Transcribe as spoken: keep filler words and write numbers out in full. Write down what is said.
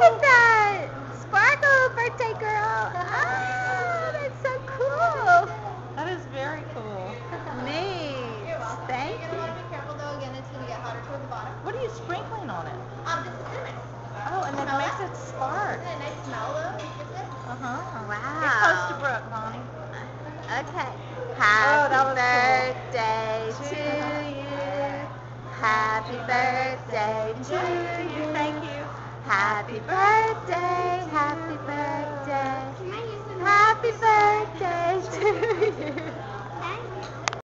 at that! Sparkle, birthday girl! Oh, that's so cool! That is very cool. Neat. Thank You're you. gonna want to be careful though. Again, it's gonna get hotter toward the bottom. What are you sprinkling on it? Um, this is cinnamon. Oh, and it Smell makes that? it spark. Isn't it a nice smell though? Is it? Uh-huh. Wow. Get close to Brooke, Bonnie. Okay. Oh, Happy that was cool. birthday to you. Happy birthday to you. Thank you. Happy birthday, happy birthday. Happy birthday to you.